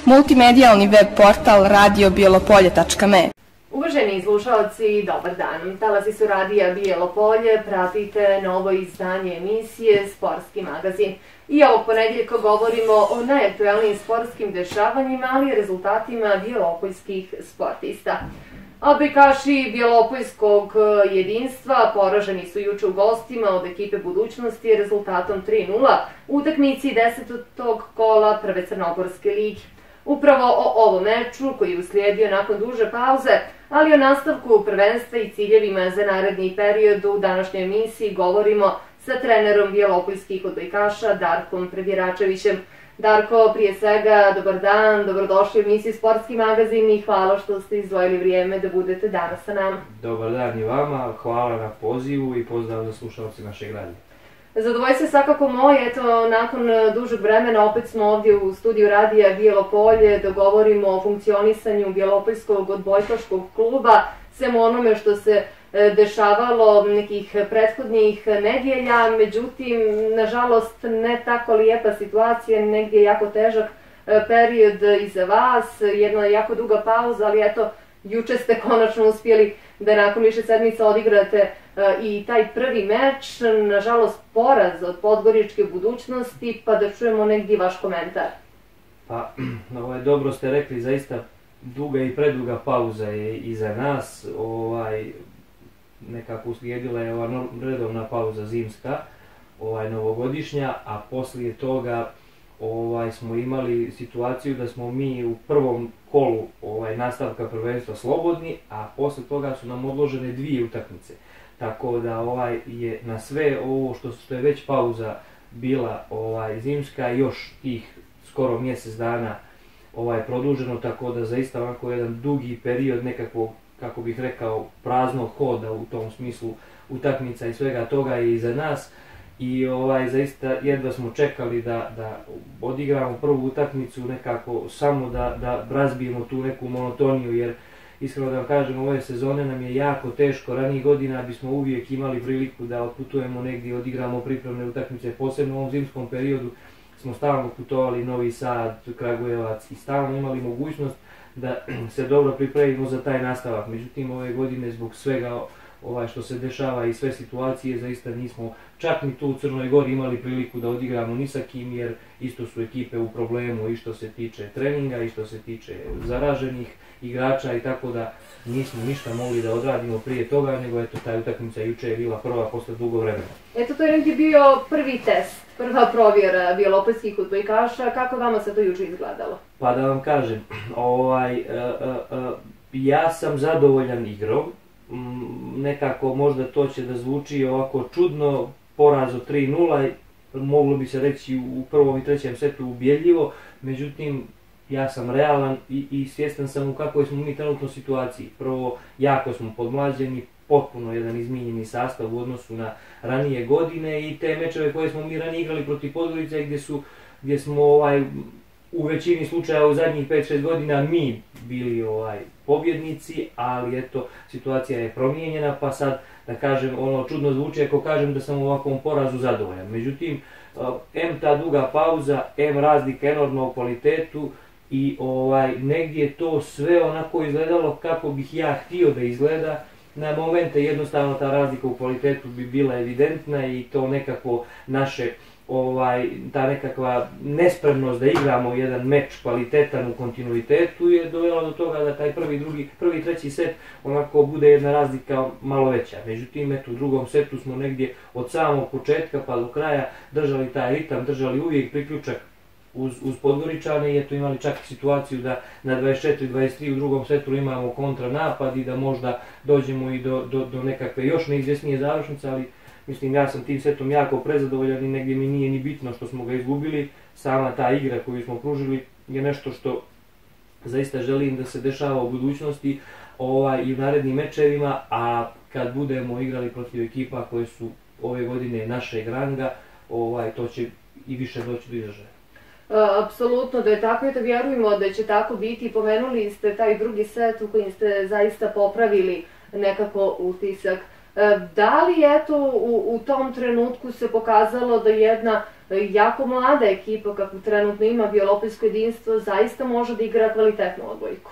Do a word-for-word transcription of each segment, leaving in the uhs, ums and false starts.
multimedijalni web portal radio bijelopolje tačka me. Uvaženi slušalci, dobar dan. Talasi su radija Bijelo Polje, pratite novo izdanje emisije Sportski magazin. I ovog ponedjeljka govorimo o najaktualnijim sportskim dešavanjima, ali i rezultatima bijelopoljskih sportista. Odbojkaši bijelopoljskog jedinstva poraženi su juče u gostima od ekipe Budućnosti rezultatom tri nula u utakmici desetog kola prve Crnogorske lige. Upravo o ovom meču koji je uslijedio nakon duže pauze, ali o nastavku prvenstva i ciljevima za naredni period u današnjoj emisiji govorimo sa trenerom bijelopoljskih odbojkaša Darkom Predjeračevićem. Darko, prije svega, dobar dan, dobrodošli u emisiju Sportski magazin i hvala što ste izdvojili vrijeme da budete danas sa nama. Dobar dan i vama, hvala na pozivu i pozdrav za slušalce našeg radija. Zadovoljstvo je svakako moje, eto, nakon dužeg vremena opet smo ovdje u studiju radija Bijelo Polje da govorimo o funkcionisanju bijelopoljskog odbojkaškog kluba, svemu onome što se dešavalo nekih prethodnih nedjelja, međutim, nažalost, ne tako lijepa situacija, negdje jako težak period iza vas, jedna jako duga pauza, ali eto, juče ste konačno uspjeli da nakon više sedmica odigrate i taj prvi meč, nažalost poraz od Podgoričke Budućnosti, pa da čujemo negdje vaš komentar. Pa, ovaj, dobro ste rekli, zaista duga i preduga pauza je iza nas, ovaj, nekako uslijedila je ova redovna pauza zimska, ovaj, novogodišnja, a poslije toga ovaj, smo imali situaciju da smo mi u prvom kolu ovaj, nastavka prvenstva slobodni, a poslije toga su nam odložene dvije utakmice. Tako da ovaj, je na sve ovo što, što je već pauza bila ovaj, zimska, još tih skoro mjesec dana ovaj, produženo, tako da zaista onako jedan dugi period nekakvog, kako bih rekao, praznog hoda u tom smislu utakmica i svega toga je iza nas. I ovaj, zaista jedva smo čekali da, da odigramo prvu utakmicu nekako samo da, da razbijemo tu neku monotoniju, jer iskreno da vam kažem, ove sezone nam je jako teško. Ranijih godina bismo uvijek imali priliku da otputujemo negdje, odigramo pripremne utakmice, posebno u ovom zimskom periodu smo stalno putovali Novi Sad, Kragujevac i stalno imali mogućnost da se dobro pripremimo za taj nastavak. Međutim, ove godine zbog svega ovaj, što se dešava i sve situacije, zaista nismo čak ni tu u Crnoj Gori imali priliku da odigramo ni sa kim, jer isto su ekipe u problemu i što se tiče treninga i što se tiče zaraženih igrača, i tako da nismo ništa mogli da odradimo prije toga, nego eto, taj utakmica juče je bila prva posle dugo vremena. Eto, to je negdje bio prvi test, prva provjera bijelopoljskih odbojkaša. Kako vama se to juče izgledalo? Pa da vam kažem, ovaj, uh, uh, uh, ja sam zadovoljan igrom. Nekako možda to će da zvuči ovako čudno, poraz od tri nula, moglo bi se reći u prvom i trećem setu ubjedljivo, međutim ja sam realan i, i svjestan sam u kakvoj smo mi trenutno situaciji. Prvo, jako smo podmlađeni, potpuno jedan izmijenjeni sastav u odnosu na ranije godine i te mečeve koje smo mi ranije igrali protiv Podgorice gdje, su, gdje smo ovaj, u većini slučaja u zadnjih pet šest godina mi bili ovaj, pobjednici, ali eto, situacija je promijenjena, pa sad da kažem, ono čudno zvuči ako kažem da sam u ovakvom porazu zadovoljan. Međutim, em ta duga pauza, em razlika enormna u kvalitetu i ovaj, negdje to sve onako izgledalo kako bih ja htio da izgleda. Na momente jednostavno ta razlika u kvalitetu bi bila evidentna i to nekako naše Ovaj, ta nekakva nespremnost da igramo jedan meč kvalitetan u kontinuitetu je dovela do toga da taj prvi, drugi, prvi, treći set onako bude jedna razlika malo veća. Međutim, eto, u drugom setu smo negdje od samog početka pa do kraja držali taj ritam, držali uvijek priključak uz, uz Podgoričane i eto, imali čak situaciju da na dvadeset četiri dvadeset tri u drugom setu imamo kontranapad i da možda dođemo i do, do, do nekakve još neizvjesnije završnice, ali mislim, ja sam tim setom jako prezadovoljan i negdje mi nije ni bitno što smo ga izgubili. Sama ta igra koju smo pružili je nešto što zaista želim da se dešava u budućnosti ovaj, i u narednim mečevima, a kad budemo igrali protiv ekipa koje su ove godine našeg ranga, ovaj, to će i više doći do izražaja. Apsolutno da je tako i da vjerujemo da će tako biti. Pomenuli ste taj drugi set u kojim ste zaista popravili nekako utisak. Da li eto u, u tom trenutku se pokazalo da jedna jako mlada ekipa kako trenutno ima Bijelopolsko jedinstvo zaista može da igra kvalitetnu odbojku?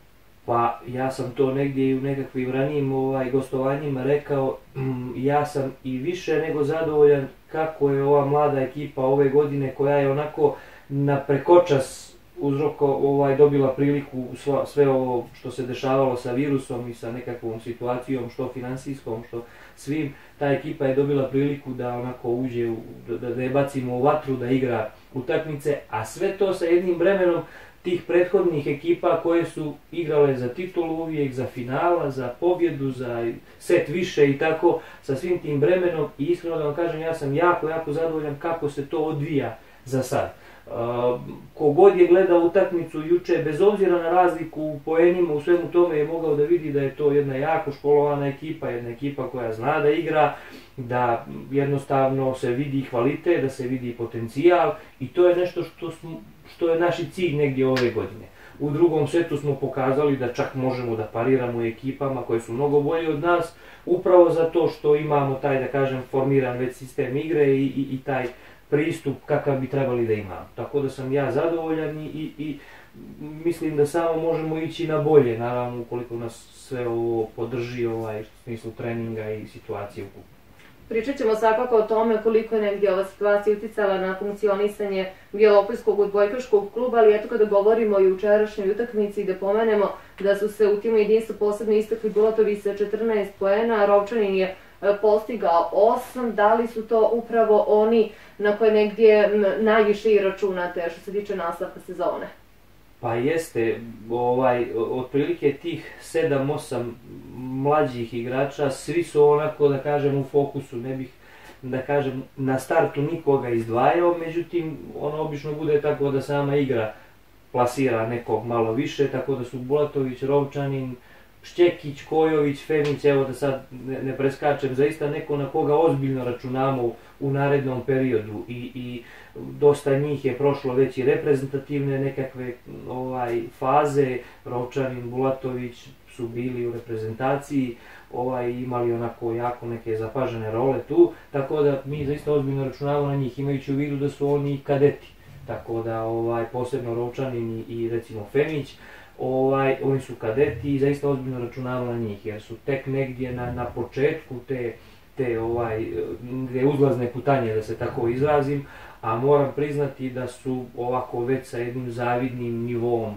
Pa ja sam to negdje i u nekakvim ranijim ovaj, gostovanjima rekao, mm, ja sam i više nego zadovoljan kako je ova mlada ekipa ove godine koja je onako na prekočas uzroko ovaj, dobila priliku sva, sve ovo što se dešavalo sa virusom i sa nekakvom situacijom, što finansijskom, što svim, ta ekipa je dobila priliku da onako uđe, u, da, da je bacimo u vatru, da igra utakmice, a sve to sa jednim vremenom tih prethodnih ekipa koje su igrale za titulu uvijek, za finala, za pobjedu, za set više i tako, sa svim tim vremenom i iskreno da vam kažem, ja sam jako, jako zadovoljan kako se to odvija za sad. Uh, kogod je gledao utakmicu juče, bez obzira na razliku u poenima, u svemu tome je mogao da vidi da je to jedna jako školovana ekipa, jedna ekipa koja zna da igra, da jednostavno se vidi kvalitet, da se vidi potencijal i to je nešto što, smo, što je naš cilj negdje ove godine. U drugom setu smo pokazali da čak možemo da pariramo ekipama koje su mnogo bolje od nas, upravo zato što imamo taj, da kažem, formiran već sistem igre i, i, i taj pristup kakav bi trebali da imamo. Tako da sam ja zadovoljan i, i, i mislim da samo možemo ići na bolje, naravno ukoliko nas sve ovo podrži ovaj, u smislu treninga i situacije u klubu. Pričat ćemo svakako o tome koliko je negdje ova situacija uticala na funkcionisanje Bijelopolskog odbojkaškog kluba, ali eto kada govorimo o jučerašnjoj utakmici da pomenemo da su se u timu jedinstva posebno istakli Bulatovi sa četrnaest poena, a Rovčanin je postigao osam. Da li su to upravo oni na koje negdje najviše i računate što se tiče nastavka sezone? Pa jeste, ovaj, otprilike tih sedam osam mlađih igrača, svi su onako, da kažem, u fokusu, ne bih, da kažem, na startu nikoga izdvajao, međutim, ono obično bude tako da sama igra plasira nekog malo više, tako da su Bulatović, Rovčanin, Šćekić, Kojović, Femić, evo da sad ne, ne preskačem, zaista neko na koga ozbiljno računamo u narednom periodu i, i dosta njih je prošlo već i reprezentativne nekakve ovaj, faze, Rovčanin, Bulatović su bili u reprezentaciji, ovaj, imali onako jako neke zapažene role tu, tako da mi zaista ozbiljno računamo na njih, imajući u vidu da su oni kadeti, tako da ovaj, posebno Rovčanin i, i recimo Femić, Ovaj, oni su kadeti i zaista ozbiljno računamo na njih jer su tek negdje na, na početku te, te ovaj, uzlazne putanje, da se tako izrazim, a moram priznati da su ovako već sa jednim zavidnim nivom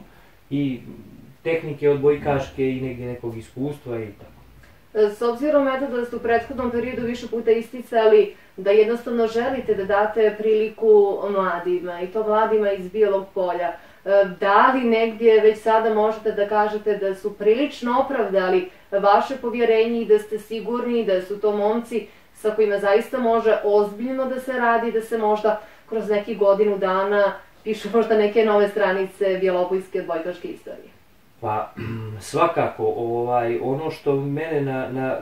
i tehnike odbojkaške i negdje nekog iskustva i tako. S obzirom eto da ste u prethodnom periodu više puta isticali da jednostavno želite da date priliku mladima i to mladima iz Bijelog Polja, da li negdje već sada možete da kažete da su prilično opravdali vaše povjerenje i da ste sigurni da su to momci sa kojima zaista može ozbiljno da se radi, da se možda kroz nekih godinu dana pišu možda neke nove stranice bijelopoljske odbojkaške istorije? Pa svakako, ovaj, ono što mene na, na,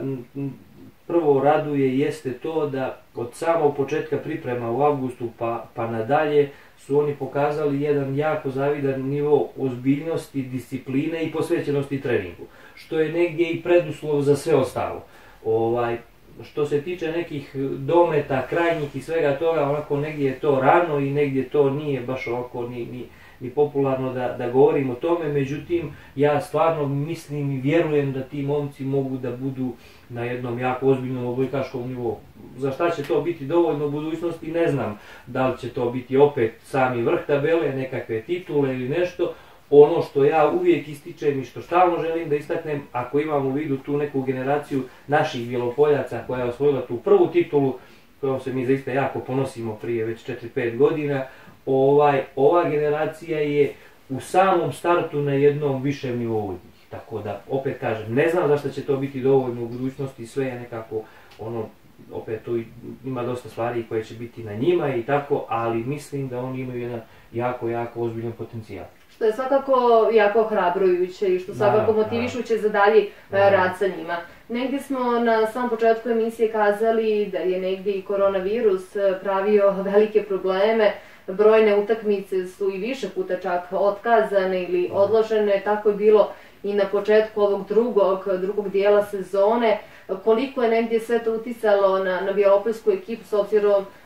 prvo raduje jeste to da od samog početka priprema u avgustu pa, pa nadalje su oni pokazali jedan jako zavidan nivo ozbiljnosti, discipline i posvećenosti treningu, što je negdje i preduslov za sve ostalo. Ovaj, što se tiče nekih dometa, krajnjih i svega toga, onako negdje je to rano i negdje to nije baš ovako ni, ni, ni popularno da, da govorim o tome, međutim ja stvarno mislim i vjerujem da ti momci mogu da budu na jednom jako ozbiljnom odbojkaškom nivou. Za šta će to biti dovoljno u budućnosti ne znam, da li će to biti opet sami vrh tabele, nekakve titule ili nešto. Ono što ja uvijek ističem i što stalno želim da istaknem, ako imam u vidu tu neku generaciju naših Bjelopoljaca koja je osvojila tu prvu titulu, kojom se mi zaista jako ponosimo prije već četiri pet godina, ovaj, ova generacija je u samom startu na jednom višem nivou od njih. Tako da, opet kažem, ne znam zašto će to biti dovoljno u budućnosti, sve je nekako, ono, opet tu ima dosta stvari koje će biti na njima i tako, ali mislim da oni imaju jedan jako, jako ozbiljan potencijal. Što je svakako jako ohrabrujuće i što svakako motivišuće za dalji rad sa njima. Negdje smo na samom početku emisije kazali da je negdje i koronavirus pravio velike probleme, brojne utakmice su i više puta čak otkazane ili odložene, tako je bilo i na početku ovog drugog, drugog dijela sezone. Koliko je negdje sve to uticalo na, na Bjelopoljsku ekipu s obzirom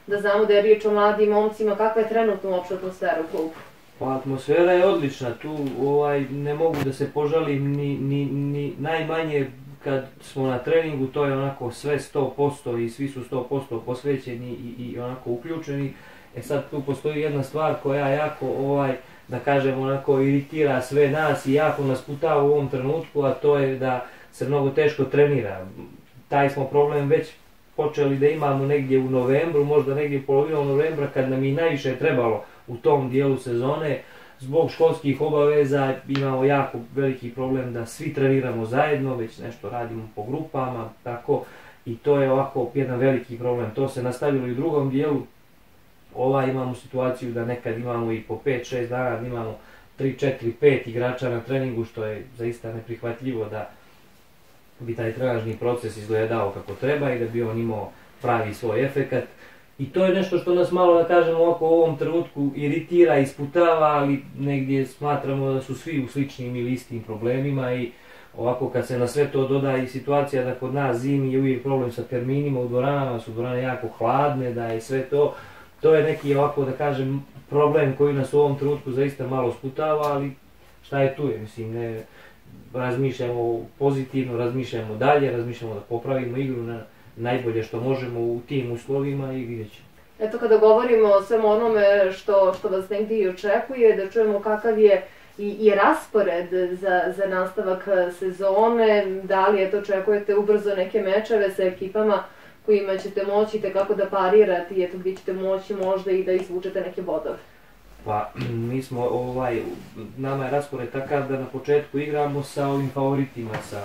da znamo da je riječ o mladim momcima, kakva je trenutno uopšte atmosfera u klubu? Pa atmosfera je odlična, tu ovaj, ne mogu da se požalim ni, ni, ni najmanje kad smo na treningu, to je onako sve sto posto i svi su sto posto posvećeni i, i onako uključeni. E sad tu postoji jedna stvar koja jako, ovaj, da kažem, onako iritira sve nas i jako nas putava u ovom trenutku, a to je da se mnogo teško trenira. Taj smo problem već počeli da imamo negdje u novembru, možda negdje polovinom novembra, kad nam i najviše trebalo u tom dijelu sezone. Zbog školskih obaveza imamo jako veliki problem da svi treniramo zajedno, već nešto radimo po grupama, tako, i to je ovako jedan veliki problem. To se nastavilo i u drugom dijelu. Ovaj imamo situaciju da nekad imamo i po pet šest dana, da imamo tri četiri pet igrača na treningu, što je zaista neprihvatljivo da bi taj trenažni proces izgledao kako treba i da bi on imao pravi svoj efekat. I to je nešto što nas malo, da kažemo, ovako u ovom trenutku iritira, isputava, ali negdje smatramo da su svi u sličnim ili istim problemima i ovako kad se na sve to doda i situacija da kod nas zimi je uvijek problem sa terminima u dvoranama, su dvorane jako hladne, da je sve to, to je neki ovako, da kažem, problem koji nas u ovom trenutku zaista malo sputava, ali šta je tu je, mislim, ne razmišljamo pozitivno, razmišljamo dalje, razmišljamo da popravimo igru na najbolje što možemo u tim uslovima i vidjet ćemo. Eto, kada govorimo o svemu onome što, što vas negdje i očekuje, da čujemo kakav je i, i raspored za, za nastavak sezone, da li eto očekujete ubrzo neke mečeve sa ekipama kojima ćete moći kako da parirati, eto gdje ćete moći možda i da izvučete neke bodove? Pa, mi smo, ovaj, nama je raspored takav da na početku igramo sa ovim favoritima, sa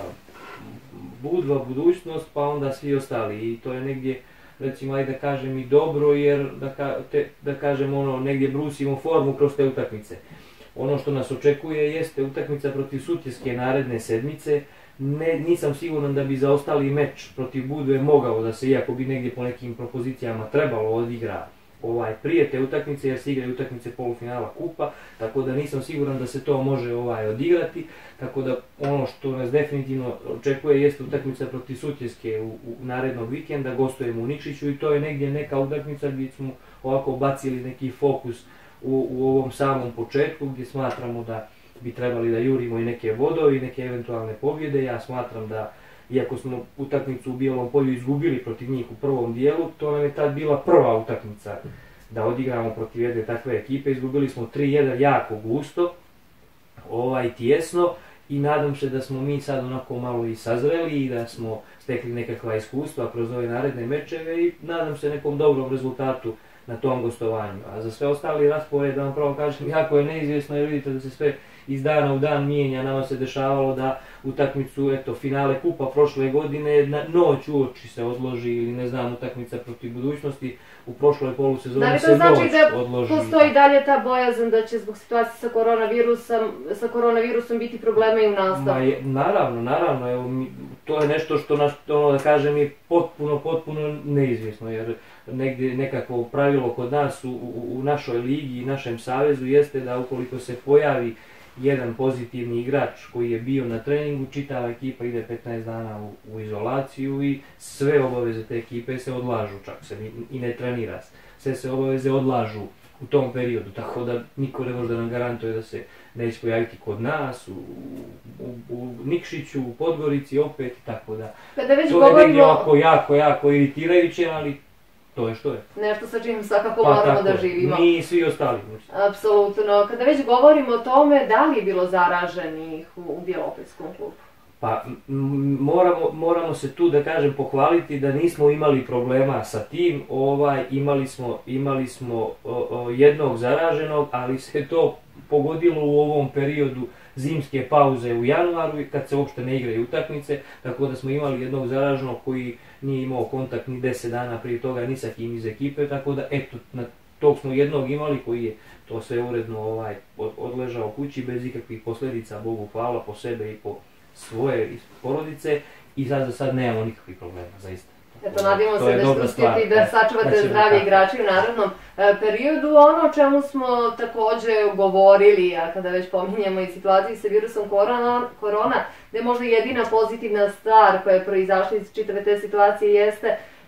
Budva, Budućnost, pa onda svi ostali. I to je negdje, recimo, ajde da kažem i dobro, jer da, ka, te, da kažem ono, negdje brusimo formu kroz te utakmice. Ono što nas očekuje jeste utakmica protiv Sutjeske naredne sedmice. Ne, nisam siguran da bi za ostali meč protiv Budve mogao da se, iako bi negdje po nekim propozicijama trebalo odigra ovaj, prije te utakmice, jer se igraju utakmice polufinala kupa, tako da nisam siguran da se to može ovaj, odigrati, tako da ono što nas definitivno očekuje jeste utakmica protiv Sutjeske u, u narednog vikenda, gostujemo u Nikšiću i to je negdje neka utakmica gdje smo ovako bacili neki fokus u, u ovom samom početku, gdje smatramo da bi trebali da jurimo i neke bodove i neke eventualne pobjede. Ja smatram da, iako smo utakmicu u Bijelom Polju izgubili protiv njih u prvom dijelu, to nam je tad bila prva utakmica da odigramo protiv jedne takve ekipe. Izgubili smo tri jedan jako gusto, ovaj, tijesno, i nadam se da smo mi sad onako malo i sazreli i da smo stekli nekakva iskustva kroz ove naredne mečeve i nadam se nekom dobrom rezultatu na tom gostovanju. A za sve ostali raspored, da vam pravo kažem, jako je neizvjesno, jer vidite da se sve iz dana u dan mijenja. Nama se dešavalo da utakmicu, eto, finale kupa prošle godine, na noć uoči se odloži, ili ne znam, utakmica protiv Budućnosti u prošloj polusezoni se noć odloži. Da li to znači da postoji dalje ta bojazan da će zbog situacije sa koronavirusom, sa koronavirusom biti problema i u nastavu? Je, naravno, naravno, evo, mi, to je nešto što nas, ono da kažem, je potpuno, potpuno neizvjesno, jer negdje nekako pravilo kod nas u, u, u našoj ligi i našem savezu jeste da ukoliko se pojavi jedan pozitivni igrač koji je bio na treningu, čitava ekipa ide petnaest dana u, u izolaciju i sve obaveze te ekipe se odlažu, čak se i, i ne trenira se. Sve se obaveze odlažu u tom periodu, tako da niko ne može da nam garantuje da se neće pojaviti kod nas, u, u, u Nikšiću, u Podgorici opet, tako da. Kada već to govorimo... je negdje ovako jako, jako iritirajuće, ali to je što je. Nešto sa čim svakako pa, moramo da živimo. Mi i svi ostali. Apsolutno. Kada već govorimo o tome, da li je bilo zaraženih u, u Bjelopolskom klubu? Pa moramo, moramo se tu, da kažem, pohvaliti da nismo imali problema sa tim. Ovaj, imali smo, imali smo o, o, jednog zaraženog, ali se to pogodilo u ovom periodu zimske pauze u januaru, kad se uopšte ne igraju utakmice, tako da smo imali jednog zaraženog koji nije imao kontakt ni deset dana prije toga ni sa kim iz ekipe, tako da eto, na tog smo jednog imali koji je to sve uredno ovaj, od, odležao kući bez ikakvih posljedica, Bogu hvala, po sebe i po svoje porodice, i sad za sad nemamo nikakvih problema, zaista. Eto, nadimo se da ćete uspjeti da sačuvate zdravlje igrača u narednom e, periodu. Ono o čemu smo također govorili, a kada već pominjemo i situaciju sa virusom korona, korona, da je možda jedina pozitivna stvar koja je proizašla iz čitave te situacije jeste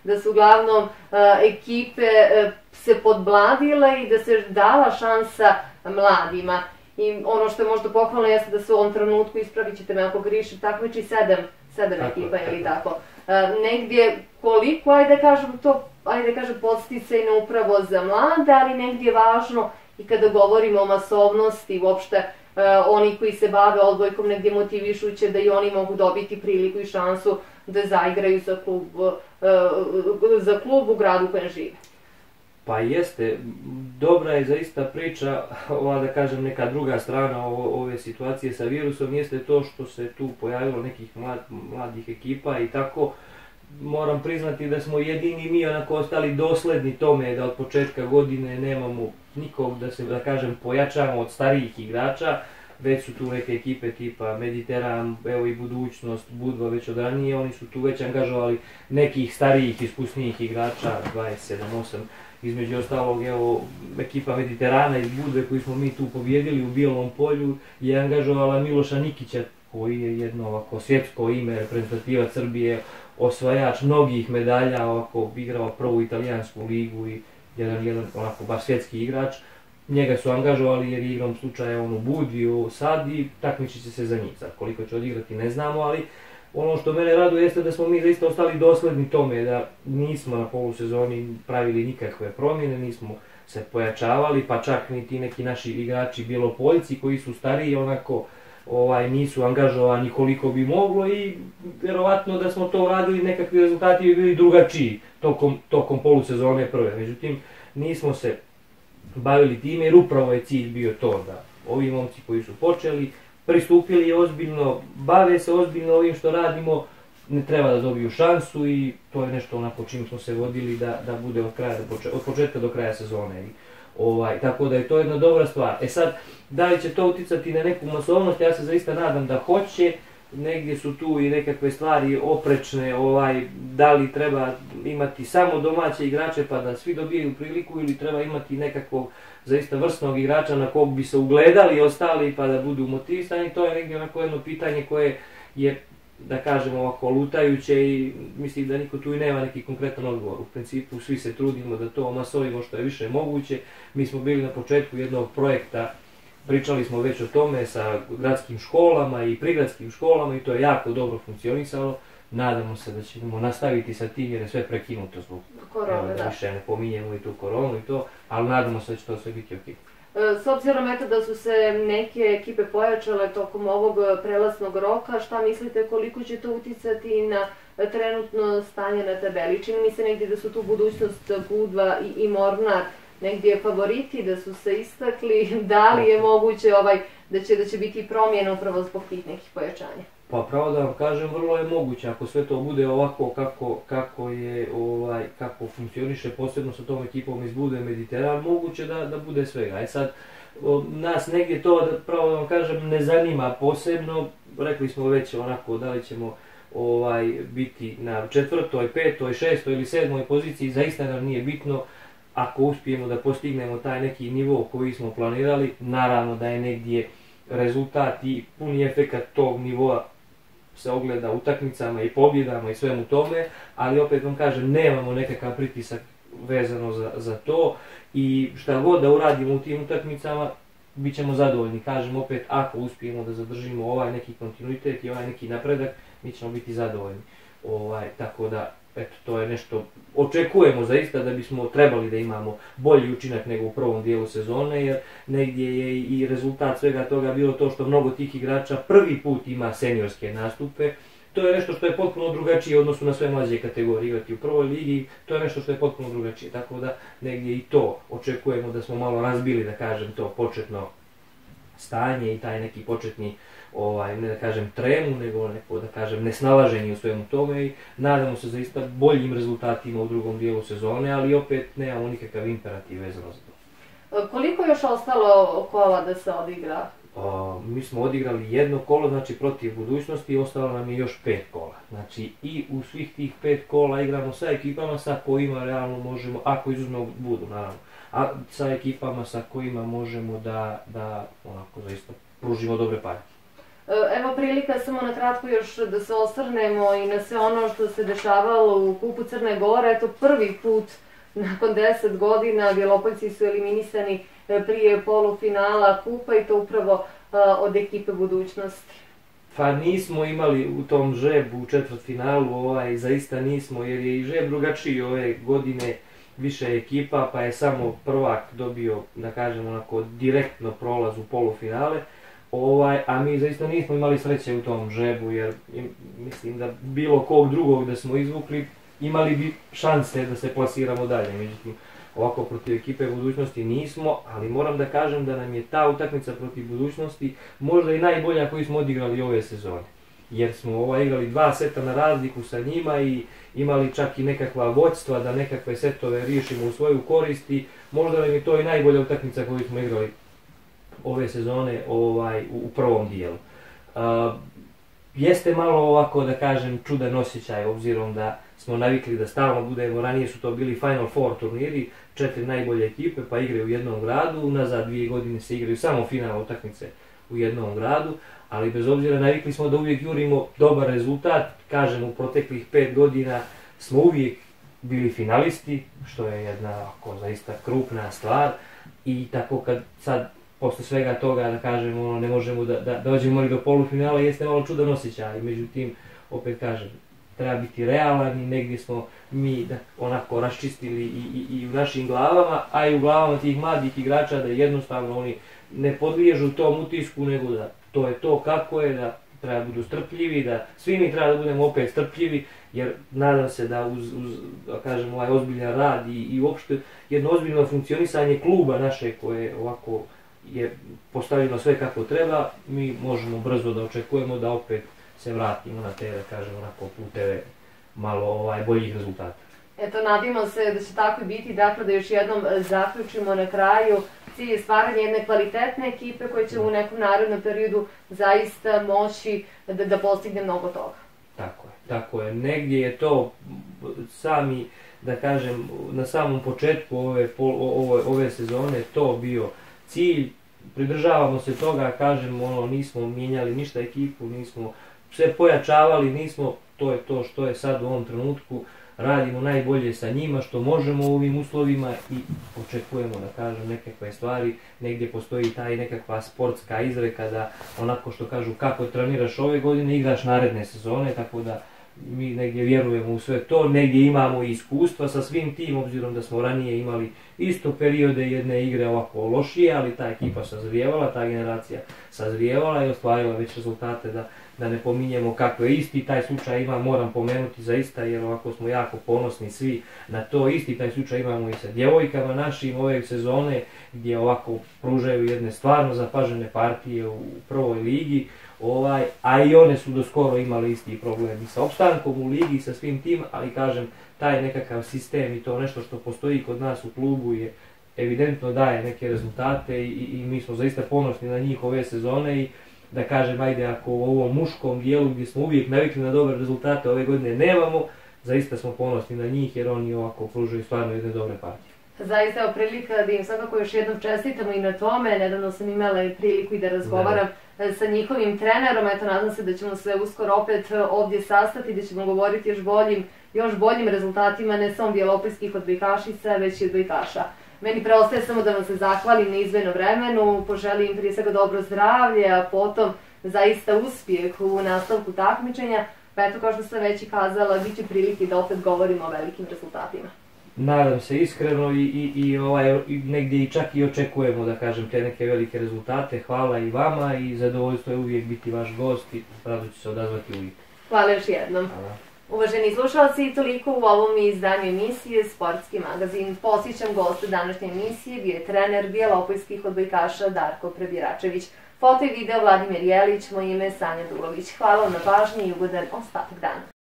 da su uglavnom ekipe se podmladile i da se dala šansa mladima. I ono što je možda pohvalno jeste da se u ovom trenutku, ispravit ćete me ako grišim, takmiči sedam, sedam ekipa ili tako. Negdje koliko, ajde da kažem to, ajde da kažem podsticajno upravo za mlade, ali negdje je važno i kada govorimo o masovnosti, uopšte oni koji se bave odbojkom negdje motivišuće da i oni mogu dobiti priliku i šansu da zaigraju za klub, za klub u gradu u kojem žive. Pa jeste, dobra je zaista priča, ova da kažem neka druga strana ove situacije sa virusom, jeste to što se tu pojavilo nekih mlad, mladih ekipa i tako. Moram priznati da smo jedini mi onako ostali dosledni tome da od početka godine nemamo nikog da se, da kažem, pojačamo od starijih igrača, već su tu neke ekipe tipa Mediteran, evo i Budućnost, Budva već od ranije, oni su tu već angažovali nekih starijih, iskusnijih igrača, dvadeset sedam osam. Između ostalog, evo, ekipa Mediterana iz Budve koju smo mi tu pobjedili u Bijelom polju je angažovala Miloša Nikića, koji je jedno ovako svjetsko ime, reprezentativac Srbije, osvajač mnogih medalja, ovako igrao prvu italijansku ligu i jedan, jedan onako baš svjetski igrač. Njega su angažovali jer je igrom slučaja on u Budvi, sad i takmičit će se za njih. Sad koliko će odigrati ne znamo, ali ono što mene raduje jeste da smo mi zaista ostali dosledni tome, da nismo na polusezoni pravili nikakve promjene, nismo se pojačavali, pa čak ni ti neki naši igrači Bjelopoljci koji su stariji onako ovaj, nisu angažovani koliko bi moglo i vjerovatno da smo to radili nekakvi rezultati bi bili drugačiji tokom, tokom polusezone prve. Međutim, nismo se bavili time jer upravo je cilj bio to da ovi momci koji su počeli, pristupili je ozbiljno, bave se ozbiljno ovim što radimo, ne treba da dobiju šansu i to je nešto onako čim smo se vodili da, da bude od, kraja, od početka do kraja sezone. Ovaj, tako da je to jedna dobra stvar. E sad, da li će to uticati na neku masovnost, ja se zaista nadam da hoće, negdje su tu i nekakve stvari oprečne, ovaj, da li treba imati samo domaće igrače pa da svi dobijaju priliku ili treba imati nekakvog zaista vrsnog igrača na kog bi se ugledali i ostali pa da budu motivisani, to je negdje onako jedno pitanje koje je, da kažemo ovako, lutajuće i mislim da niko tu i nema neki konkretan odgovor. U principu svi se trudimo da to masovimo što je više moguće. Mi smo bili na početku jednog projekta, pričali smo već o tome sa gradskim školama i prigradskim školama i to je jako dobro funkcionisalo. Nadamo se da ćemo nastaviti sa tim jer je sve prekinuto zbog korone, da više ne pominjemo i tu koronu i to, ali nadamo se da će to sve biti ok. S obzirom eto da su se neke ekipe pojačale tokom ovog prelaznog roka, šta mislite koliko će to uticati na trenutno stanje na tabeli? Čini mi se negdje da su tu Budućnost, Budva i, i Mornar negdje favoriti, da su se istakli, da li je moguće ovaj, da će, da će biti promjena upravo zbog tih nekih pojačanja? Pa pravo da vam kažem, vrlo je moguće, ako sve to bude ovako kako, kako, je, ovaj, kako funkcioniše, posebno sa tom ekipom iz Budve Mediteran, moguće da, da bude svega. E sad, o, nas negdje to, da, pravo da vam kažem, ne zanima posebno, rekli smo već onako da li ćemo ovaj, biti na četvrtoj, petoj, šestoj ili sedmoj poziciji, zaista nam nije bitno. Ako uspijemo da postignemo taj neki nivo koji smo planirali, naravno da je negdje rezultat i puni efekat tog nivoa se ogleda u utakmicama i pobjedama i svemu tome, ali opet vam kažem, nemamo nekakav pritisak vezano za, za to i šta god da uradimo u tim utakmicama, bit ćemo zadovoljni. Kažem opet, ako uspijemo da zadržimo ovaj neki kontinuitet i ovaj neki napredak, mi ćemo biti zadovoljni. Ovaj, tako da, eto, to je nešto, očekujemo zaista da bismo trebali da imamo bolji učinak nego u prvom dijelu sezone, jer negdje je i rezultat svega toga bilo to što mnogo tih igrača prvi put ima seniorske nastupe. To je nešto što je potpuno drugačije u odnosu na sve mlađe kategorije, igrati u prvoj ligi, to je nešto što je potpuno drugačije, tako da negdje i to očekujemo da smo malo razbili, da kažem, to početno stanje i taj neki početni, ovaj, ne da kažem tremu, nego neko, da kažem, nesnalaženje u svemu tome i nadamo se zaista boljim rezultatima u drugom dijelu sezone, ali opet nemamo nikakav imperativ vezano za to. Koliko je još ostalo kola da se odigra? O, mi smo odigrali jedno kolo, znači protiv Budućnosti i ostalo nam je još pet kola. Znači i u svih tih pet kola igramo sa ekipama sa kojima realno možemo, ako izuzmemo Budu naravno, a sa ekipama sa kojima možemo da, da onako zaista pružimo dobre partije. Evo prilika samo na kratko još da se osvrnemo i na sve ono što se dešavalo u kupu Crne Gore. Eto prvi put nakon deset godina Bjelopoljci su eliminisani prije polufinala kupa i to upravo od ekipe Budućnosti. Pa nismo imali u tom žrebu u četvrtfinalu, ovaj, zaista nismo, jer je i žreb drugačiji ove godine, više ekipa, pa je samo prvak dobio, da kažem, onako direktno prolaz u polufinale. Ovaj, a mi zaista nismo imali sreće u tom žrebu, jer mislim da bilo kog drugog da smo izvukli, imali bi šanse da se plasiramo dalje. Međutim, ovako protiv ekipe Budućnosti nismo, ali moram da kažem da nam je ta utakmica protiv Budućnosti možda i najbolja koju smo odigrali ove sezone. Jer smo ovaj, igrali dva seta na razliku sa njima i imali čak i nekakva vođstva da nekakve setove riješimo u svoju korist i možda nam je to i najbolja utakmica koju smo igrali ove sezone ovaj, u prvom dijelu. Uh, jeste malo ovako, da kažem, čudan osjećaj, obzirom da smo navikli da stalno budemo, ranije su to bili Final Four turniri, četiri najbolje ekipe pa igraju u jednom gradu, unazad dvije godine se igraju samo finalne utakmice u jednom gradu, ali bez obzira navikli smo da uvijek jurimo dobar rezultat, kažem u proteklih pet godina smo uvijek bili finalisti, što je jedna ako, zaista krupna stvar i tako kad sad posle svega toga, da kažem, ono, ne možemo da, da dođemo i do polufinala, jeste malo čudan osjećaj, međutim, opet kažem, treba biti realan i negdje smo mi da, onako raščistili i, i, i u našim glavama, a i u glavama tih mladih igrača da jednostavno oni ne podliježu tom utisku, nego da to je to kako je, da treba budu strpljivi, da svi mi treba da budemo opet strpljivi, jer nadam se da uz, uz da kažem, ovaj ozbiljan rad i, i uopšte jedno ozbiljno funkcionisanje kluba naše koje ovako je postavljeno sve kako treba, mi možemo brzo da očekujemo da opet se vratimo na te, da kažem, onako puteve malo ovaj, boljih rezultata. Eto, nadimo se da će tako biti, dakle da još jednom zaključimo na kraju. Cilj je stvaranje jedne kvalitetne ekipe koja će u nekom narednom periodu zaista moći da, da postigne mnogo toga. Tako je, tako je. Negdje je to sami, da kažem, na samom početku ove, ove, ove sezone to bio cilj. Pridržavamo se toga, kažem, ono, nismo mijenjali ništa ekipu, nismo sve pojačavali, nismo, to je to što je sad u ovom trenutku, radimo najbolje sa njima što možemo u ovim uslovima i očekujemo, da kažem, nekakve stvari, negdje postoji taj nekakva sportska izreka da onako što kažu kako treniraš ove godine, igraš naredne sezone, tako da mi negdje vjerujemo u sve to, negdje imamo i iskustva sa svim tim, obzirom da smo ranije imali isto periode jedne igre ovako lošije, ali ta ekipa sazrijevala, ta generacija sazrijevala i ostvarila već rezultate da, da ne pominjemo kako je isti taj slučaj ima, moram pomenuti zaista jer ovako smo jako ponosni svi na to, isti taj slučaj imamo i sa djevojkama našim ove sezone gdje ovako pružaju jedne stvarno zapažene partije u prvoj ligi. Ovaj, a i one su do skoro imali isti problem i sa opstankom u ligi i sa svim tim, ali kažem, taj nekakav sistem i to nešto što postoji kod nas u klubu je evidentno daje neke rezultate i, i mi smo zaista ponosni na njih ove sezone i da kažem, ajde, ako u ovom muškom dijelu gdje smo uvijek navikli na dobre rezultate ove godine nemamo, zaista smo ponosni na njih jer oni ovako pružaju stvarno jedne dobre partije. Zaista je prilika da im svakako još jednom čestitamo i na tome. Nedavno sam imala priliku i da razgovaram ne. sa njihovim trenerom. Eto, nadam se da ćemo se uskoro opet ovdje sastati, da ćemo govoriti još boljim, još boljim rezultatima ne samo bjelopoljskih odbojkašica, već i odbojkaša. Meni preostaje samo da vam se zahvalim na izdvojenom vremenu, poželim prije svega dobro zdravlje, a potom zaista uspjeh u nastavku takmičenja. Pa eto, kao što sam već i kazala, bit će prilike da opet govorimo o velikim rezultatima. Nadam se iskreno i, i, i, ovaj, i negdje i čak i očekujemo, da kažem, te neke velike rezultate. Hvala i vama i zadovoljstvo je uvijek biti vaš gost i rado ću se odazvati uvijek. Hvala još jednom. Hvala. Uvaženi slušalci, toliko u ovom izdanju emisije Sportski magazin. Posjećam gosta današnje emisije gdje je trener bjelopoljskih odbojkaša Darko Prebiračević. Foto i video Vladimir Jelić, moje ime je Sanja Dulović. Hvala vam na pažnji i ugodan ostatak dana.